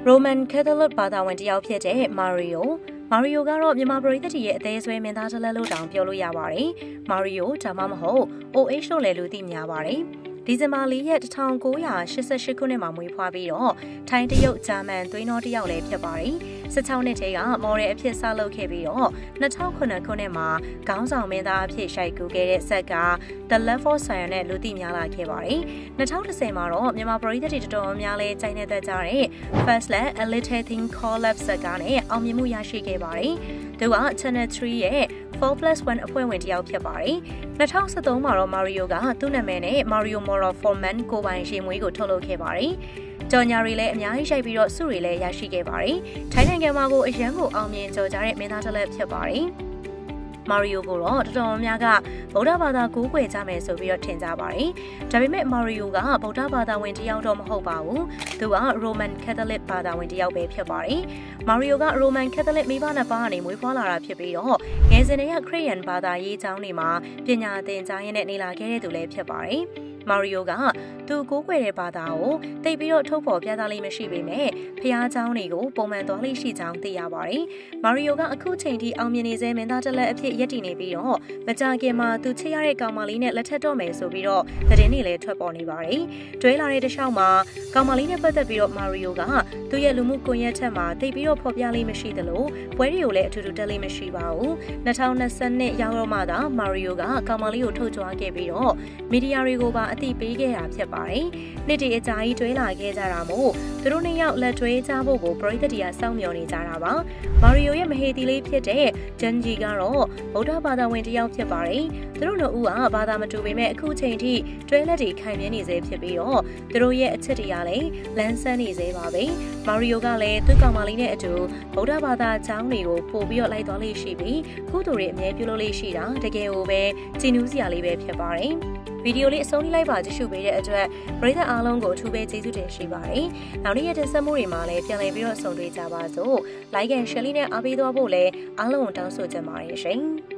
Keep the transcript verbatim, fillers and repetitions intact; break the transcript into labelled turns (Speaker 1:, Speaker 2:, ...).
Speaker 1: Roman Catholic ဘာသာဝင်တယောက်ဖြစ်တဲ့ Mario Mario ကတော့မြန်မာပရိသတ်ရဲ့အသေးဆွဲမင်းသားတစ်လက်လို့တောင်ပြောလို့ရပါတယ်။ Mario ဒါမှမဟုတ် O H လို့လည်းလူသိများပါတယ်။ဒီဇင်ဘာ၄ရက်၁၉၈၈ခုနှစ်မှာမွေးဖွားပြီးတော့ထိုင်းတရုတ်ဂျာမန်သွေးနှောတယောက်လည်းဖြစ်ပါတယ်။၁၆နှစ်ထဲကမော်ဒယ်အဖြစ်စလုပ်ခဲ့ပြီးတော့၂၀၀၇ခုနှစ်မှာခေါင်းဆောင်မင်းသားအဖြစ်ရိုက်ကူးခဲ့တဲ့ဇက်က The Love for Science နဲ့လူသိများလာခဲ့ပါတယ်။၂၀၁၀မှာတော့မြန်မာပရိသတ်တွေတော်တော်များလဲကြိုက်နေတဲ့ကြတဲ့ First Let A Little Thing Called Love ဇက်ကနဲ့အောင်မြင်မှုရရှိခဲ့ပါတယ်။သူက Channel 3ရဲ့four plus one အဖွဲ့ဝင်တယောက်ဖြစ်ပါတယ်။၂၀၁၃မှာတော့ Mario ကသူ့နာမည်နဲ့ Mario Moro Forman ကိုပိုင်ရေမွေးကိုထုတ်လုပ်ခဲ့ပါတယ်။ကြော်ညာတွေလည်းအများကြီးရှိပြီးတော့စုတွေလည်းရရှိခဲ့ပါတယ်။ထိုင်းနိုင်ငံမှာကိုအရန်ကိုအောင်မြင်ကြော်ကြတဲ့မင်းသားတစ်လက်ဖြစ်ပါတယ်။ Mario ကိုတော့တော်တော်များကဗုဒ္ဓဘာသာကိုးကွယ်ကြမယ်ဆိုပြီးတော့ထင်ကြပါတယ်။ဒါပေမဲ့ Mario ကဗုဒ္ဓဘာသာဝင်တယောက်တော့မဟုတ်ပါဘူး။သူက Roman Catholic ဘာသာဝင်တယောက်ပဲဖြစ်ပါတယ်။ Mario က Roman Catholic မိဘနှစ်ပါးကနေမွေးဖွားလာတာဖြစ်ပြီးတော့ငယ်စဉ်တည်းကခရစ်ယာန်ဘာသာရေးကျောင်းတွေမှာပညာသင်ကြားရင်းနဲ့နေလာခဲ့တဲ့သူလည်းဖြစ်ပါတယ်။ Mario ကသူကိုးကွယ်တဲ့ဘာသာကိုတိတ်ပြီးတော့ထုတ်ဖော်ပြသလိမ့်မရှိပေမဲ့ဖျားเจ้าတွေကိုပုံမှန်သွားလိမ့်ရှိကြောင်းသိရပါတယ်။ Mario ကအခုချိန်ထိအောင်မြင်နေစေမင်းသားတစ်လက်အဖြစ်ရပ်တည်နေပြီးတော့မကြခင်မှာသူချစ်ရတဲ့ကောင်မလေးနဲ့လက်ထပ်တော့မယ်ဆိုပြီးတော့သတင်းတွေလည်းထွက်ပေါ်နေပါတယ်။တွဲလာတဲ့တစ်လျှောက်မှာကောင်မလေးနဲ့ပတ်သက်ပြီးတော့ Mario ကသူ့ရဲ့လူမှုကွန်ရက်ထက်မှာတိတ်ပြီးတော့ဖော်ပြလိမ့်မရှိသလိုပွဲတွေကိုလည်းအထူးထူးတက်လိမ့်မရှိပါဘူး။၂၀၂၂ရောက်တော့မှသာ Mario ကကောင်မလေးကိုထုတ်ကြွားခဲ့ပြီးတော့မီဒီယာတွေကိုပါအသိပေးခဲ့တာဖြစ်ပါတယ်။နေ့တည်းအကြာကြီးတွဲလာခဲ့ကြတာမို့သူတို့နှစ်ယောက်လက်တွဲကြဖို့ကိုပရိသတ်တွေကစောင့်မျှော်နေကြတာပါ။ Mario ရဲ့မဟေတီလေးဖြစ်တဲ့ Junji ကတော့ဗုဒ္ဓဘာသာဝင်တယောက်ဖြစ်ပါတယ်။သူတို့နှစ်ဦးကဘာသာမတူပေမဲ့အခုချိန်ထိတွဲလက်တွေခိုင်မြဲနေစေဖြစ်ပြီးတော့သူတို့ရဲ့အချစ်တရားလည်းလန်းဆန်းနေစေပါပဲ။ Mario ကလည်းသူ့ကောင်မလေးနဲ့အတူဗုဒ္ဓဘာသာကျောင်းတွေကိုပို့ပြီးတော့လိုက်သွားလေးရှိပြီးခုသူတွေအမြဲပြုလုပ်လေးရှိတာတကယ်ကိုပဲကြည်နူးစရာလေးပဲဖြစ်ပါတယ်။ဗီဒီယိုလေးအဆုံးထိလိုက်ပါကြည့်ရှုပေးတဲ့အတွက်ပရိသတ်အားလုံးကိုအထူးပဲကျေးဇူးတင်ရှိပါတယ်။နောက်နေ့ရက်တင်ဆက်မှုတွေမှာလည်းပြန်လည်ပြီးတော့ဆုံတွေ့ကြပါစို့။ Like and Share လေးနဲ့အားပေးသွားဖို့လည်းအားလုံးကိုတောင်းဆိုချင်ပါတယ်ရှင်။